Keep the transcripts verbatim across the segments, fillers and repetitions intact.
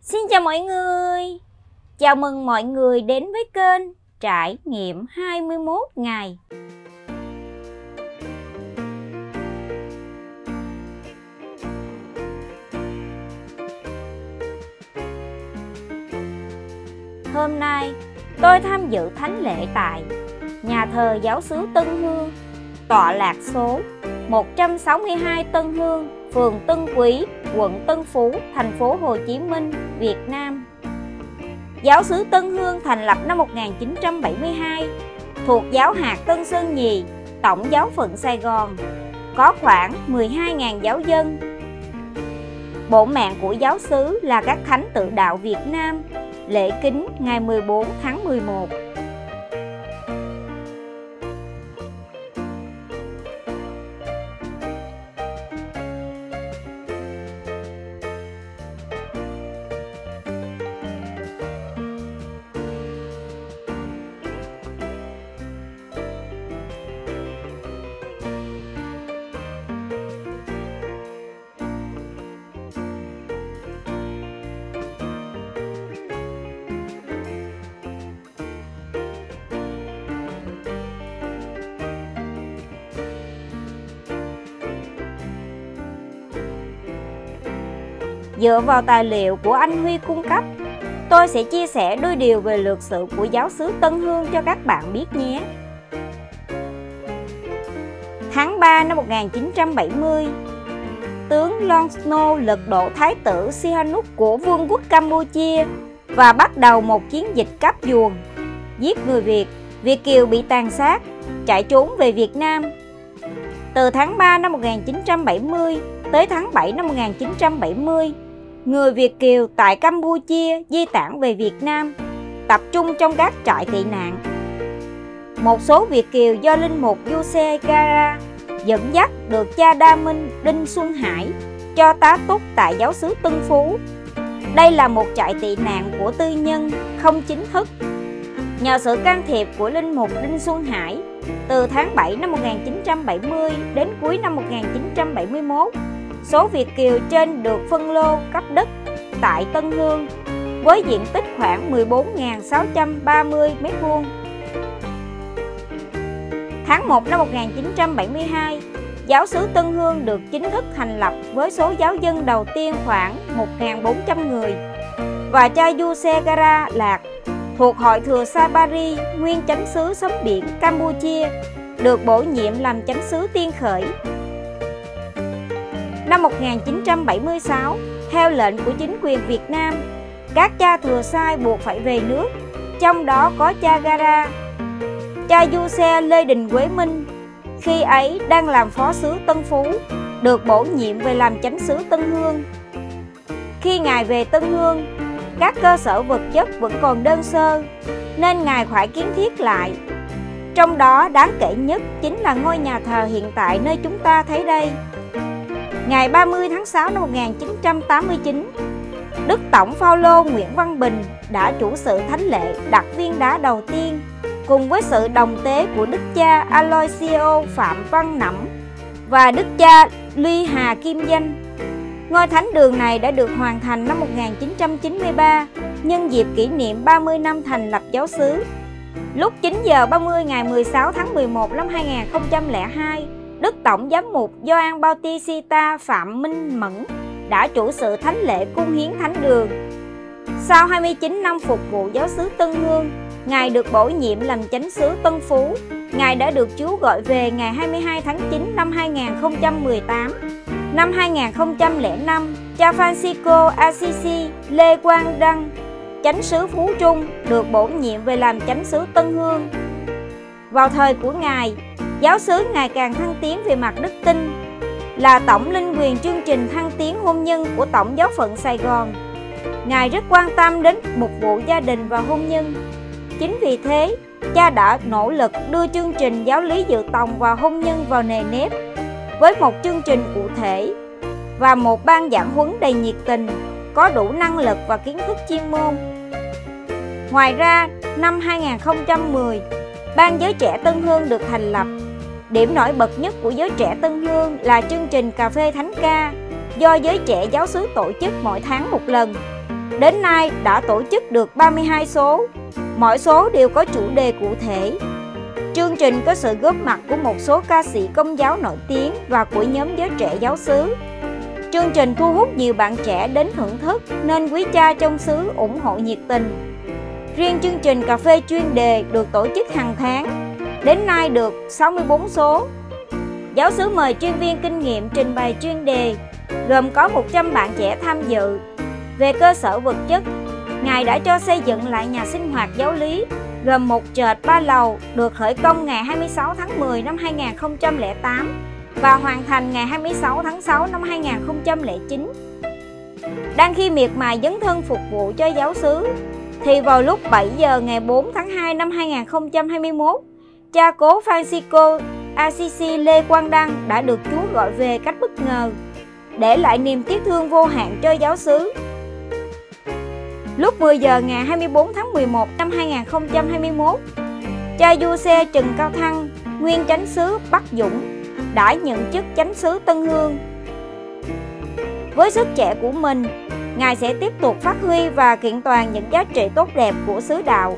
Xin chào mọi người. Chào mừng mọi người đến với kênh Trải nghiệm hai mươi mốt ngày. Hôm nay tôi tham dự thánh lễ tại nhà thờ giáo xứ Tân Hương, tọa lạc số một trăm sáu mươi hai Tân Hương, phường Tân Quý, quận Tân Phú, thành phố Hồ Chí Minh, Việt Nam. Giáo xứ Tân Hương thành lập năm một nghìn chín trăm bảy mươi hai, thuộc giáo hạt Tân Sơn Nhì, tổng giáo phận Sài Gòn, có khoảng mười hai nghìn giáo dân. Bộ mạng của giáo xứ là các thánh tự đạo Việt Nam, lễ kính ngày mười bốn tháng mười một. Dựa vào tài liệu của anh Huy cung cấp, tôi sẽ chia sẻ đôi điều về lược sử của giáo xứ Tân Hương cho các bạn biết nhé. Tháng ba năm một nghìn chín trăm bảy mươi, tướng Lon Snow lật đổ thái tử Sihanouk của Vương quốc Campuchia và bắt đầu một chiến dịch cắp duồng, giết người Việt. Việt kiều bị tàn sát, chạy trốn về Việt Nam. Từ tháng ba năm một nghìn chín trăm bảy mươi tới tháng bảy năm một nghìn chín trăm bảy mươi, người Việt kiều tại Campuchia di tản về Việt Nam, tập trung trong các trại tị nạn. Một số Việt kiều do linh mục Giuse Gara dẫn dắt được cha Đa Minh Đinh Xuân Hải cho tá túc tại giáo xứ Tân Phú. Đây là một trại tị nạn của tư nhân, không chính thức. Nhờ sự can thiệp của linh mục Đinh Xuân Hải, từ tháng bảy năm một nghìn chín trăm bảy mươi đến cuối năm một nghìn chín trăm bảy mươi mốt, số Việt kiều trên được phân lô cấp đất tại Tân Hương với diện tích khoảng mười bốn nghìn sáu trăm ba mươi mét vuông. Tháng một năm một nghìn chín trăm bảy mươi hai, giáo xứ Tân Hương được chính thức thành lập với số giáo dân đầu tiên khoảng một nghìn bốn trăm người, và cha Giuse Gara Lạc thuộc hội thừa Sabari, nguyên chánh xứ Sấm Biển Campuchia, được bổ nhiệm làm chánh xứ Tiên Khởi. Năm một nghìn chín trăm bảy mươi sáu, theo lệnh của chính quyền Việt Nam, các cha thừa sai buộc phải về nước, trong đó có cha Gara. Cha Giuse Lê Đình Quế Minh, khi ấy đang làm phó xứ Tân Phú, được bổ nhiệm về làm chánh xứ Tân Hương. Khi ngài về Tân Hương, các cơ sở vật chất vẫn còn đơn sơ, nên ngài phải kiến thiết lại. Trong đó đáng kể nhất chính là ngôi nhà thờ hiện tại nơi chúng ta thấy đây. Ngày ba mươi tháng sáu năm một nghìn chín trăm tám mươi chín, Đức Tổng Phaolô Nguyễn Văn Bình đã chủ sự thánh lễ đặt viên đá đầu tiên, cùng với sự đồng tế của Đức cha Aloysio Phạm Văn Nẫm và Đức cha Ly Hà Kim Danh. Ngôi thánh đường này đã được hoàn thành năm một nghìn chín trăm chín mươi ba, nhân dịp kỷ niệm ba mươi năm thành lập giáo xứ. Lúc chín giờ ba mươi ngày mười sáu tháng mười một năm hai nghìn không trăm lẻ hai, Đức Tổng Giám mục Gioan Bautista Phạm Minh Mẫn đã chủ sự thánh lễ cung hiến thánh đường. Sau hai mươi chín năm phục vụ giáo xứ Tân Hương, ngài được bổ nhiệm làm chánh xứ Tân Phú. Ngài đã được Chúa gọi về ngày hai mươi hai tháng chín năm hai nghìn không trăm mười tám. Năm hai nghìn không trăm lẻ năm, cha Francisco Assisi Lê Quang Đăng, chánh xứ Phú Trung, được bổ nhiệm về làm chánh xứ Tân Hương. Vào thời của ngài, giáo xứ ngày càng thăng tiến về mặt đức tin, là tổng linh quyền chương trình thăng tiến hôn nhân của tổng giáo phận Sài Gòn. Ngài rất quan tâm đến mục vụ gia đình và hôn nhân. Chính vì thế, cha đã nỗ lực đưa chương trình giáo lý dự tòng và hôn nhân vào nề nếp, với một chương trình cụ thể và một ban giảng huấn đầy nhiệt tình, có đủ năng lực và kiến thức chuyên môn. Ngoài ra, năm hai nghìn không trăm mười, Ban Giới Trẻ Tân Hương được thành lập. Điểm nổi bật nhất của Giới Trẻ Tân Hương là chương trình cà phê thánh ca do giới trẻ giáo xứ tổ chức mỗi tháng một lần. Đến nay đã tổ chức được ba mươi hai số, mỗi số đều có chủ đề cụ thể. Chương trình có sự góp mặt của một số ca sĩ Công giáo nổi tiếng và của nhóm giới trẻ giáo xứ. Chương trình thu hút nhiều bạn trẻ đến thưởng thức nên quý cha trong xứ ủng hộ nhiệt tình. Riêng chương trình cà phê chuyên đề được tổ chức hàng tháng, đến nay được sáu mươi bốn số. Giáo xứ mời chuyên viên kinh nghiệm trình bày chuyên đề, gồm có một trăm bạn trẻ tham dự. Về cơ sở vật chất, Ngài đã cho xây dựng lại nhà sinh hoạt giáo lý, gồm một trệt ba lầu, được khởi công ngày hai mươi sáu tháng mười năm hai nghìn không trăm lẻ tám và hoàn thành ngày hai mươi sáu tháng sáu năm hai nghìn không trăm lẻ chín. Đang khi miệt mài dấn thân phục vụ cho giáo xứ, thì vào lúc bảy giờ ngày bốn tháng hai năm hai nghìn không trăm hai mươi mốt, cha cố Francisco Assisi Lê Quang Đăng đã được Chúa gọi về cách bất ngờ, để lại niềm tiếc thương vô hạn cho giáo xứ. Lúc mười giờ ngày hai mươi bốn tháng mười một năm hai nghìn không trăm hai mươi mốt, cha Du-xe Trần Cao Thăng, nguyên chánh xứ Bắc Dũng, đã nhận chức chánh xứ Tân Hương. Với sức trẻ của mình, Ngài sẽ tiếp tục phát huy và kiện toàn những giá trị tốt đẹp của xứ đạo.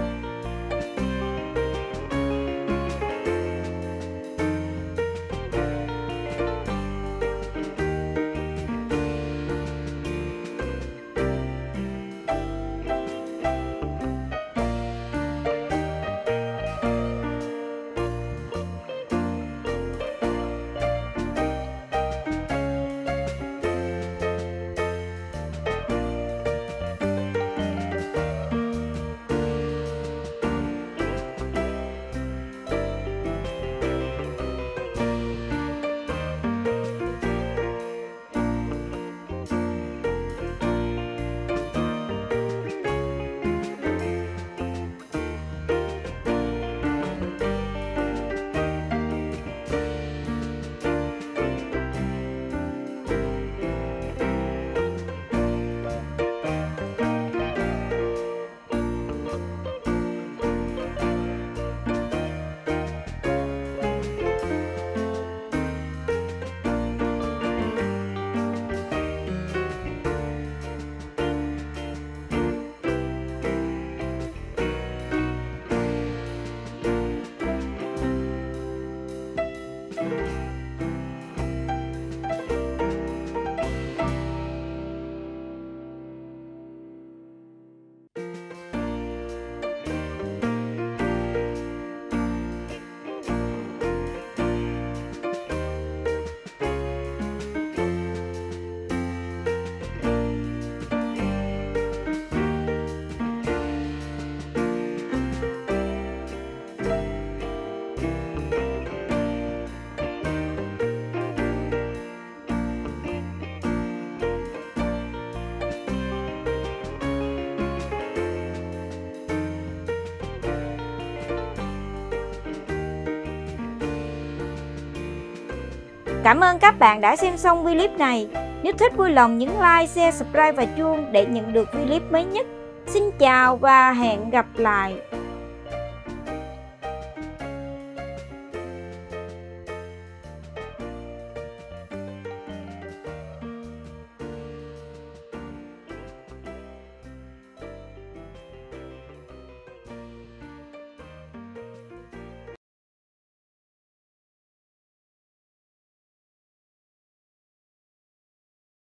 Cảm ơn các bạn đã xem xong clip này. Nếu thích vui lòng nhấn like, share, subscribe và chuông để nhận được clip mới nhất. Xin chào và hẹn gặp lại.